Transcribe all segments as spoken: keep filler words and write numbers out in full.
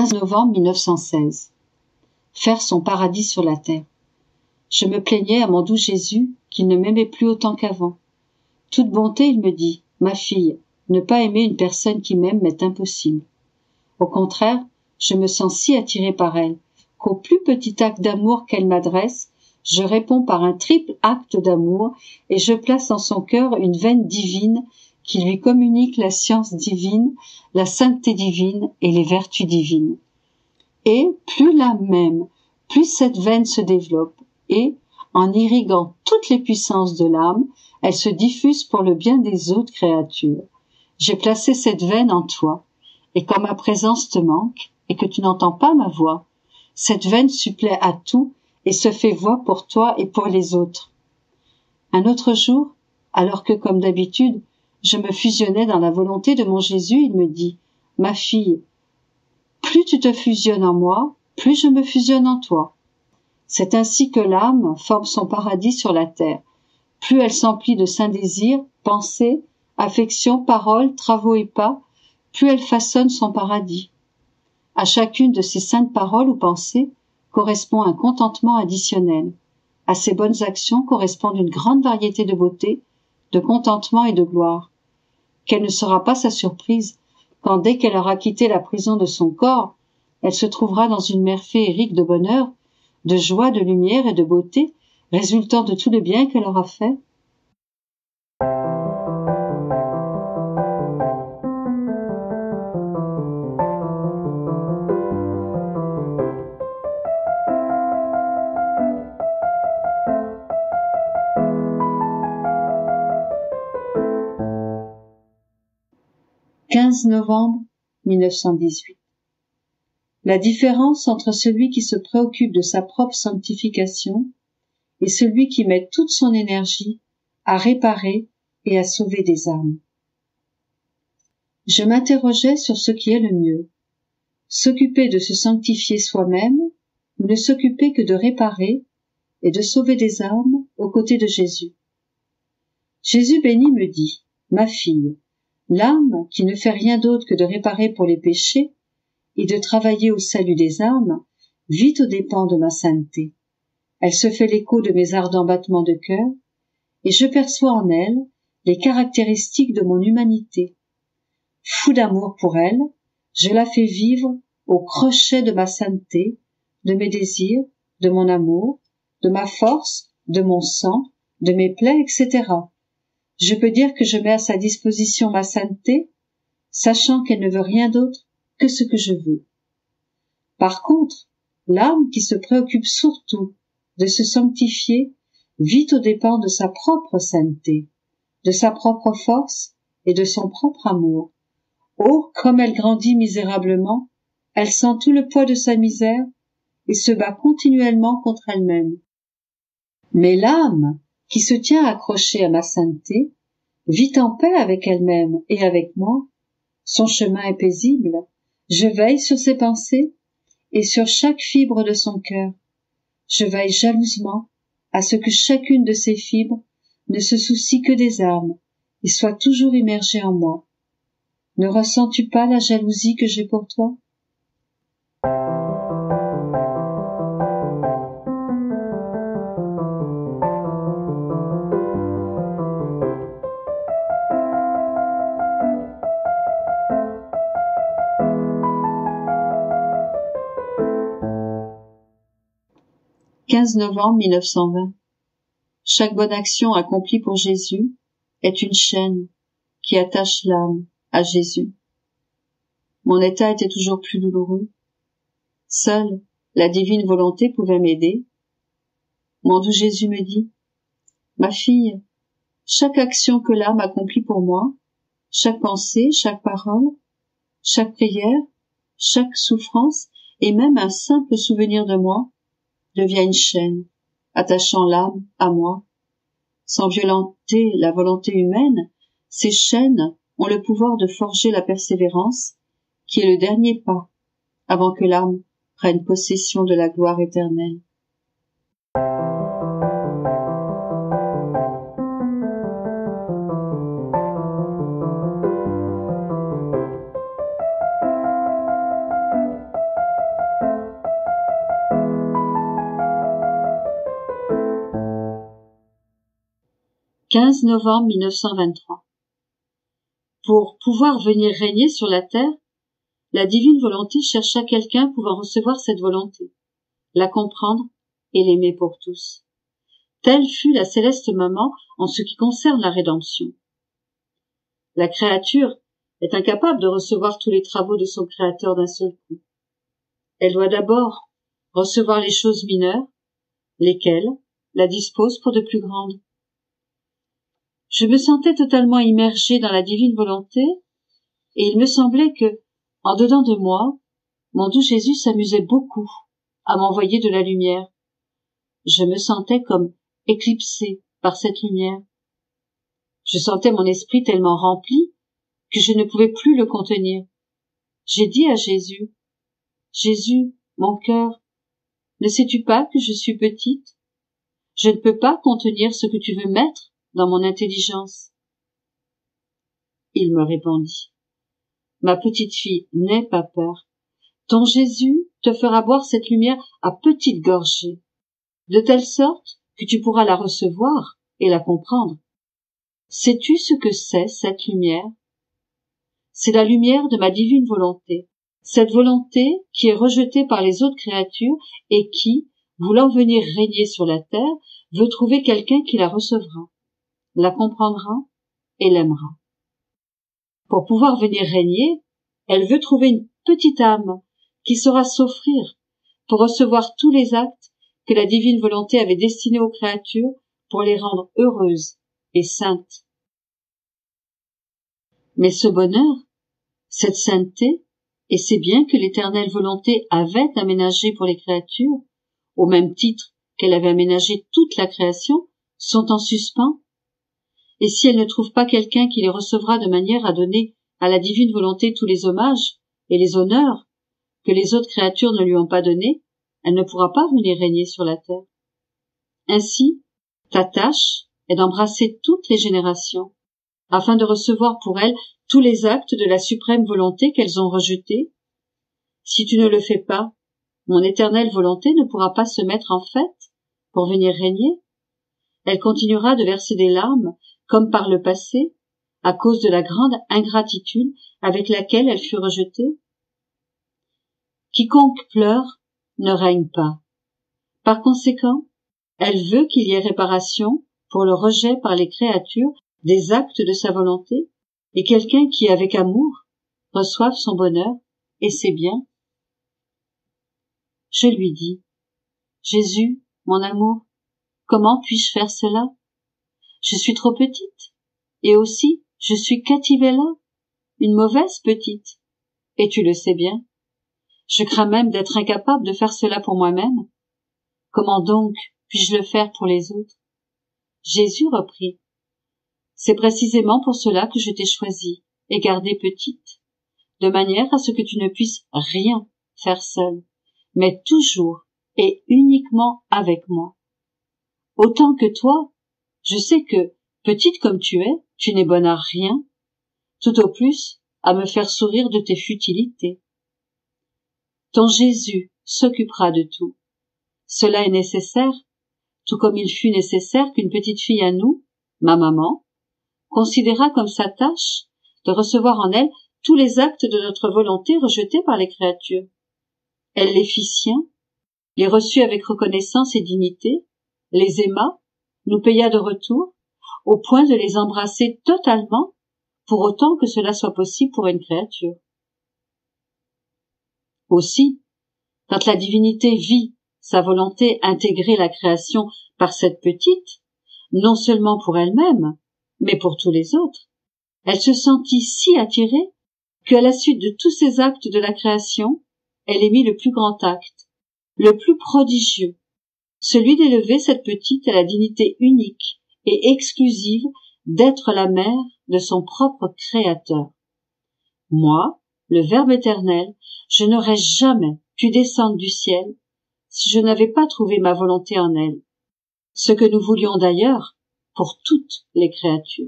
quinze novembre mille neuf cent seize. Faire son paradis sur la terre. Je me plaignais à mon doux Jésus qu'il ne m'aimait plus autant qu'avant. Toute bonté, il me dit, ma fille, ne pas aimer une personne qui m'aime m'est impossible. Au contraire, je me sens si attiré par elle, qu'au plus petit acte d'amour qu'elle m'adresse, je réponds par un triple acte d'amour et je place dans son cœur une veine divine qui lui communique la science divine, la sainteté divine et les vertus divines. Et plus l'âme m'aime, plus cette veine se développe et, en irriguant toutes les puissances de l'âme, elle se diffuse pour le bien des autres créatures. J'ai placé cette veine en toi, et quand ma présence te manque, et que tu n'entends pas ma voix, cette veine supplée à tout et se fait voix pour toi et pour les autres. Un autre jour, alors que, comme d'habitude, je me fusionnais dans la volonté de mon Jésus, il me dit, « Ma fille, plus tu te fusionnes en moi, plus je me fusionne en toi. » C'est ainsi que l'âme forme son paradis sur la terre. Plus elle s'emplit de saints désirs, pensées, affections, paroles, travaux et pas, plus elle façonne son paradis. À chacune de ces saintes paroles ou pensées correspond un contentement additionnel. À ces bonnes actions correspondent une grande variété de beauté, de contentement et de gloire. Quelle ne sera pas sa surprise quand, dès qu'elle aura quitté la prison de son corps, elle se trouvera dans une mer féerique de bonheur, de joie, de lumière et de beauté, résultant de tout le bien qu'elle aura fait. quinze novembre mille neuf cent dix-huit. La différence entre celui qui se préoccupe de sa propre sanctification et celui qui met toute son énergie à réparer et à sauver des âmes. Je m'interrogeais sur ce qui est le mieux, s'occuper de se sanctifier soi-même ou ne s'occuper que de réparer et de sauver des âmes aux côtés de Jésus. Jésus béni me dit, ma fille, l'âme qui ne fait rien d'autre que de réparer pour les péchés et de travailler au salut des âmes vit aux dépens de ma sainteté. Elle se fait l'écho de mes ardents battements de cœur et je perçois en elle les caractéristiques de mon humanité. Fou d'amour pour elle, je la fais vivre au crochet de ma sainteté, de mes désirs, de mon amour, de ma force, de mon sang, de mes plaies, et cetera. Je peux dire que je mets à sa disposition ma sainteté, sachant qu'elle ne veut rien d'autre que ce que je veux. Par contre, l'âme qui se préoccupe surtout de se sanctifier vit aux dépens de sa propre sainteté, de sa propre force et de son propre amour. Oh, comme elle grandit misérablement, elle sent tout le poids de sa misère et se bat continuellement contre elle-même. Mais l'âme qui se tient accrochée à ma sainteté vit en paix avec elle-même et avec moi. Son chemin est paisible. Je veille sur ses pensées et sur chaque fibre de son cœur. Je veille jalousement à ce que chacune de ces fibres ne se soucie que des âmes et soit toujours immergée en moi. Ne ressens-tu pas la jalousie que j'ai pour toi? quinze novembre mille neuf cent vingt. Chaque bonne action accomplie pour Jésus est une chaîne qui attache l'âme à Jésus. Mon état était toujours plus douloureux. Seule la divine volonté pouvait m'aider. Mon doux Jésus me dit, ma fille, chaque action que l'âme accomplit pour moi, chaque pensée, chaque parole, chaque prière, chaque souffrance et même un simple souvenir de moi devient une chaîne, attachant l'âme à moi. Sans violenter la volonté humaine, ces chaînes ont le pouvoir de forger la persévérance, qui est le dernier pas, avant que l'âme prenne possession de la gloire éternelle. quinze novembre mille neuf cent vingt-trois. Pour pouvoir venir régner sur la terre, la divine volonté chercha quelqu'un pouvant recevoir cette volonté, la comprendre et l'aimer pour tous. Telle fut la céleste maman en ce qui concerne la rédemption. La créature est incapable de recevoir tous les travaux de son Créateur d'un seul coup. Elle doit d'abord recevoir les choses mineures, lesquelles la disposent pour de plus grandes. Je me sentais totalement immergée dans la divine volonté, et il me semblait que, en dedans de moi, mon doux Jésus s'amusait beaucoup à m'envoyer de la lumière. Je me sentais comme éclipsée par cette lumière. Je sentais mon esprit tellement rempli que je ne pouvais plus le contenir. J'ai dit à Jésus, « Jésus, mon cœur, ne sais-tu pas que je suis petite? Je ne peux pas contenir ce que tu veux mettre dans mon intelligence. » Il me répondit, « Ma petite fille, n'aie pas peur. Ton Jésus te fera boire cette lumière à petites gorgées, de telle sorte que tu pourras la recevoir et la comprendre. Sais-tu ce que c'est, cette lumière? C'est la lumière de ma divine volonté, cette volonté qui est rejetée par les autres créatures et qui, voulant venir régner sur la terre, veut trouver quelqu'un qui la recevra, la comprendra et l'aimera. Pour pouvoir venir régner, elle veut trouver une petite âme qui saura s'offrir pour recevoir tous les actes que la divine volonté avait destinés aux créatures pour les rendre heureuses et saintes. Mais ce bonheur, cette sainteté, et ces biens que l'éternelle volonté avait aménagés pour les créatures, au même titre qu'elle avait aménagé toute la création, sont en suspens. Et si elle ne trouve pas quelqu'un qui les recevra de manière à donner à la divine volonté tous les hommages et les honneurs que les autres créatures ne lui ont pas donnés, elle ne pourra pas venir régner sur la terre. Ainsi, ta tâche est d'embrasser toutes les générations, afin de recevoir pour elles tous les actes de la suprême volonté qu'elles ont rejetés. Si tu ne le fais pas, mon éternelle volonté ne pourra pas se mettre en fête pour venir régner. Elle continuera de verser des larmes, comme par le passé, à cause de la grande ingratitude avec laquelle elle fut rejetée. Quiconque pleure ne règne pas. Par conséquent, elle veut qu'il y ait réparation pour le rejet par les créatures des actes de sa volonté, et quelqu'un qui, avec amour, reçoive son bonheur et ses biens. Je lui dis, « Jésus, mon amour, comment puis-je faire cela? Je suis trop petite, et aussi je suis captivée là, une mauvaise petite, et tu le sais bien. Je crains même d'être incapable de faire cela pour moi-même. Comment donc puis-je le faire pour les autres? » Jésus reprit, « C'est précisément pour cela que je t'ai choisie et gardée petite, de manière à ce que tu ne puisses rien faire seule, mais toujours et uniquement avec moi. Autant que toi, je sais que, petite comme tu es, tu n'es bonne à rien, tout au plus à me faire sourire de tes futilités. Ton Jésus s'occupera de tout. Cela est nécessaire, tout comme il fut nécessaire qu'une petite fille à nous, ma maman, considéra comme sa tâche de recevoir en elle tous les actes de notre volonté rejetés par les créatures. Elle les fit siens, les reçut avec reconnaissance et dignité, les aima, nous paya de retour, au point de les embrasser totalement, pour autant que cela soit possible pour une créature. Aussi, quand la divinité vit sa volonté intégrer la création par cette petite, non seulement pour elle-même, mais pour tous les autres, elle se sentit si attirée qu'à la suite de tous ces actes de la création, elle émit le plus grand acte, le plus prodigieux, celui d'élever cette petite à la dignité unique et exclusive d'être la mère de son propre Créateur. Moi, le Verbe éternel, je n'aurais jamais pu descendre du ciel si je n'avais pas trouvé ma volonté en elle, ce que nous voulions d'ailleurs pour toutes les créatures.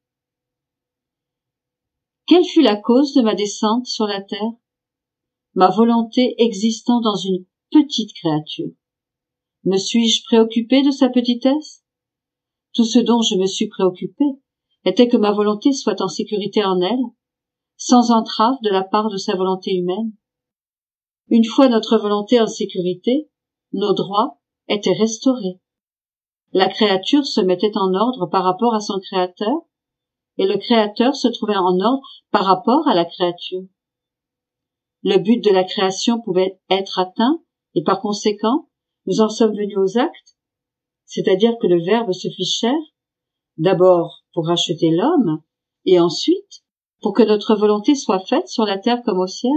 Quelle fut la cause de ma descente sur la terre? Ma volonté existant dans une petite créature. Me suis-je préoccupée de sa petitesse? Tout ce dont je me suis préoccupé était que ma volonté soit en sécurité en elle, sans entrave de la part de sa volonté humaine. Une fois notre volonté en sécurité, nos droits étaient restaurés. La créature se mettait en ordre par rapport à son créateur, et le créateur se trouvait en ordre par rapport à la créature. Le but de la création pouvait être atteint, et par conséquent, nous en sommes venus aux actes, c'est-à-dire que le Verbe se fit chair, d'abord pour racheter l'homme, et ensuite pour que notre volonté soit faite sur la terre comme au ciel.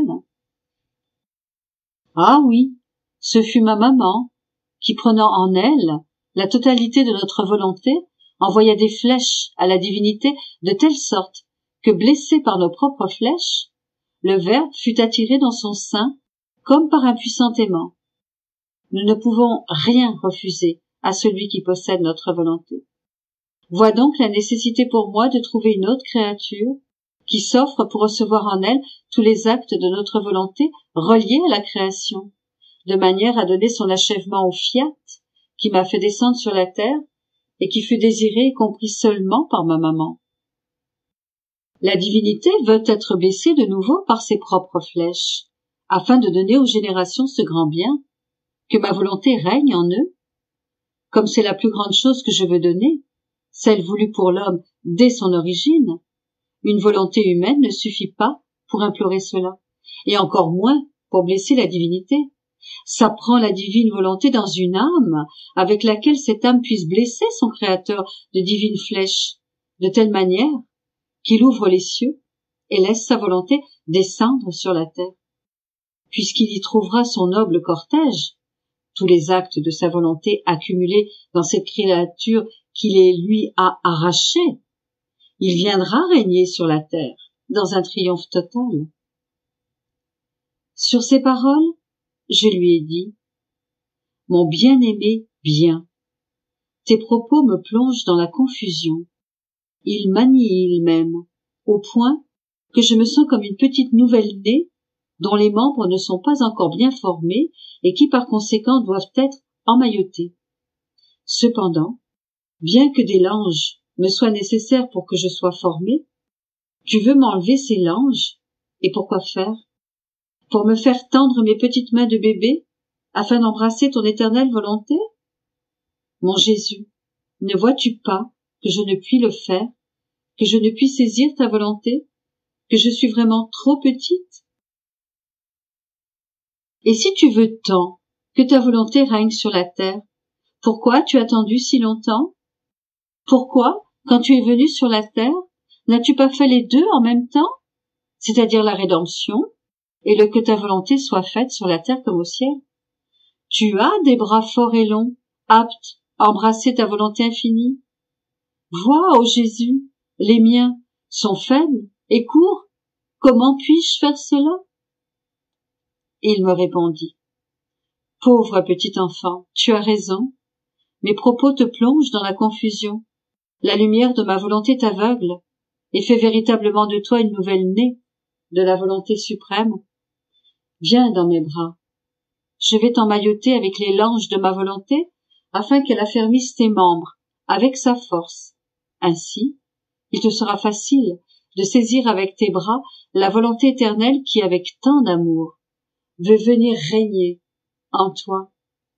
Ah oui, ce fut ma maman, qui prenant en elle la totalité de notre volonté, envoya des flèches à la divinité de telle sorte que, blessé par nos propres flèches, le Verbe fut attiré dans son sein comme par un puissant aimant. Nous ne pouvons rien refuser à celui qui possède notre volonté. Vois donc la nécessité pour moi de trouver une autre créature qui s'offre pour recevoir en elle tous les actes de notre volonté reliés à la création, de manière à donner son achèvement au fiat qui m'a fait descendre sur la terre et qui fut désiré et compris seulement par ma maman. La divinité veut être blessée de nouveau par ses propres flèches, afin de donner aux générations ce grand bien, que ma volonté règne en eux. Comme c'est la plus grande chose que je veux donner, celle voulue pour l'homme dès son origine, une volonté humaine ne suffit pas pour implorer cela, et encore moins pour blesser la divinité. Ça prend la divine volonté dans une âme, avec laquelle cette âme puisse blesser son créateur de divines flèches, de telle manière qu'il ouvre les cieux et laisse sa volonté descendre sur la terre. Puisqu'il y trouvera son noble cortège, tous les actes de sa volonté accumulés dans cette créature qu'il et lui a arrachée, il viendra régner sur la terre dans un triomphe total. Sur ces paroles, je lui ai dit: mon bien-aimé bien, tes propos me plongent dans la confusion. Ils m'annihilent même, au point que je me sens comme une petite nouvelle-née dont les membres ne sont pas encore bien formés et qui par conséquent doivent être emmaillotés. Cependant, bien que des langes me soient nécessaires pour que je sois formé, tu veux m'enlever ces langes, et pourquoi faire? Pour me faire tendre mes petites mains de bébé, afin d'embrasser ton éternelle volonté? Mon Jésus, ne vois-tu pas que je ne puis le faire, que je ne puis saisir ta volonté, que je suis vraiment trop petite? Et si tu veux tant que ta volonté règne sur la terre, pourquoi tu as attendu si longtemps? Pourquoi, quand tu es venu sur la terre, n'as-tu pas fait les deux en même temps, c'est-à-dire la rédemption et le que ta volonté soit faite sur la terre comme au ciel? Tu as des bras forts et longs, aptes à embrasser ta volonté infinie. Vois, ô Jésus, les miens sont faibles et courts. Comment puis-je faire cela? Et il me répondit: pauvre petit enfant, tu as raison. Mes propos te plongent dans la confusion. La lumière de ma volonté t'aveugle et fait véritablement de toi une nouvelle née de la volonté suprême. Viens dans mes bras. Je vais t'emmailloter avec les langes de ma volonté afin qu'elle affermisse tes membres avec sa force. Ainsi, il te sera facile de saisir avec tes bras la volonté éternelle qui, avec tant d'amour, veut venir régner en toi.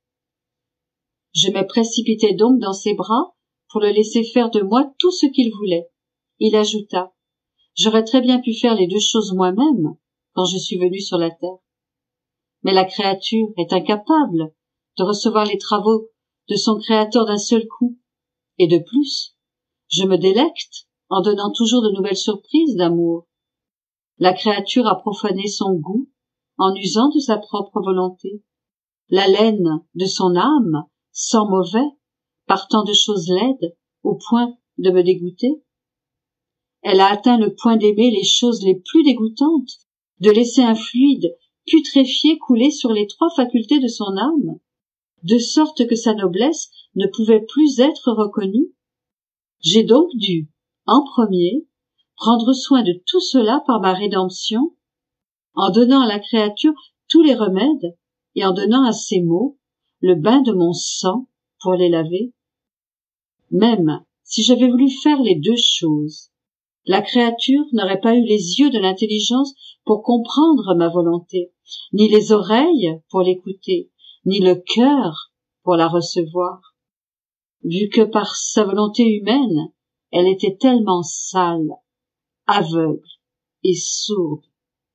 Je me précipitai donc dans ses bras pour le laisser faire de moi tout ce qu'il voulait. Il ajouta: j'aurais très bien pu faire les deux choses moi-même quand je suis venu sur la terre. Mais la créature est incapable de recevoir les travaux de son créateur d'un seul coup. Et de plus, je me délecte en donnant toujours de nouvelles surprises d'amour. La créature a profané son goût en usant de sa propre volonté. La laine de son âme sent mauvais par tant de choses laides au point de me dégoûter. Elle a atteint le point d'aimer les choses les plus dégoûtantes, de laisser un fluide putréfié couler sur les trois facultés de son âme, de sorte que sa noblesse ne pouvait plus être reconnue. J'ai donc dû, en premier, prendre soin de tout cela par ma rédemption, en donnant à la créature tous les remèdes et en donnant à ses maux le bain de mon sang pour les laver. Même si j'avais voulu faire les deux choses, la créature n'aurait pas eu les yeux de l'intelligence pour comprendre ma volonté, ni les oreilles pour l'écouter, ni le cœur pour la recevoir, vu que par sa volonté humaine, elle était tellement sale, aveugle et sourde.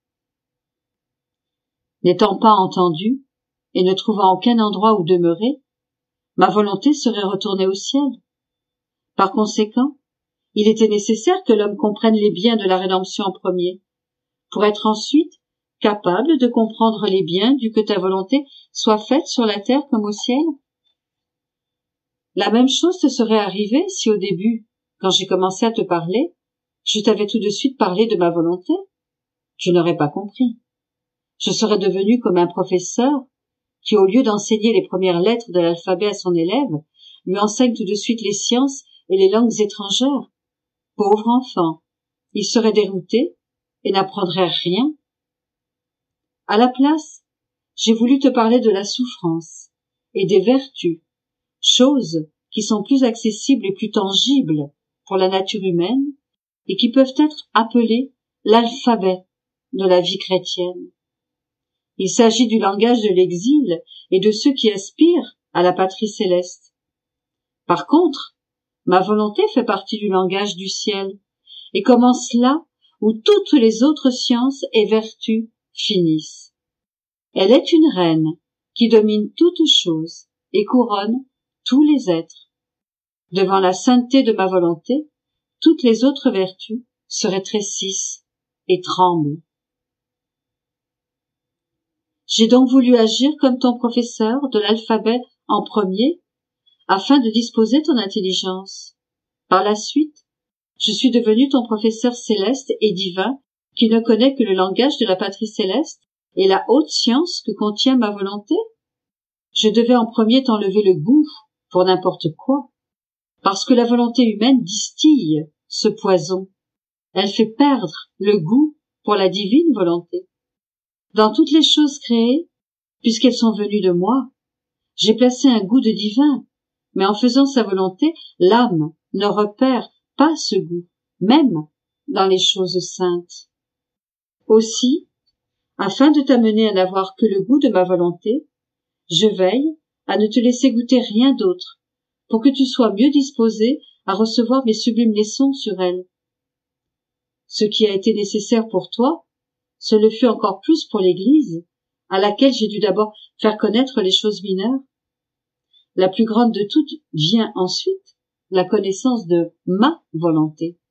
N'étant pas entendue, et ne trouvant aucun endroit où demeurer, ma volonté serait retournée au ciel. Par conséquent, il était nécessaire que l'homme comprenne les biens de la rédemption en premier, pour être ensuite capable de comprendre les biens du que ta volonté soit faite sur la terre comme au ciel. La même chose te serait arrivée si au début, quand j'ai commencé à te parler, je t'avais tout de suite parlé de ma volonté. Tu n'aurais pas compris. Je serais devenu comme un professeur qui, au lieu d'enseigner les premières lettres de l'alphabet à son élève, lui enseigne tout de suite les sciences et les langues étrangères. Pauvre enfant, il serait dérouté et n'apprendrait rien. À la place, j'ai voulu te parler de la souffrance et des vertus, choses qui sont plus accessibles et plus tangibles pour la nature humaine et qui peuvent être appelées l'alphabet de la vie chrétienne. Il s'agit du langage de l'exil et de ceux qui aspirent à la patrie céleste. Par contre, ma volonté fait partie du langage du ciel et commence là où toutes les autres sciences et vertus finissent. Elle est une reine qui domine toutes choses et couronne tous les êtres. Devant la sainteté de ma volonté, toutes les autres vertus se rétrécissent et tremblent. J'ai donc voulu agir comme ton professeur de l'alphabet en premier, afin de disposer ton intelligence. Par la suite, je suis devenu ton professeur céleste et divin, qui ne connaît que le langage de la patrie céleste et la haute science que contient ma volonté. Je devais en premier t'enlever le goût pour n'importe quoi, parce que la volonté humaine distille ce poison. Elle fait perdre le goût pour la divine volonté. Dans toutes les choses créées, puisqu'elles sont venues de moi, j'ai placé un goût de divin, mais en faisant sa volonté, l'âme ne repère pas ce goût, même dans les choses saintes. Aussi, afin de t'amener à n'avoir que le goût de ma volonté, je veille à ne te laisser goûter rien d'autre, pour que tu sois mieux disposé à recevoir mes sublimes leçons sur elle. Ce qui a été nécessaire pour toi, ce le fut encore plus pour l'Église, à laquelle j'ai dû d'abord faire connaître les choses mineures. La plus grande de toutes vient ensuite, la connaissance de ma volonté.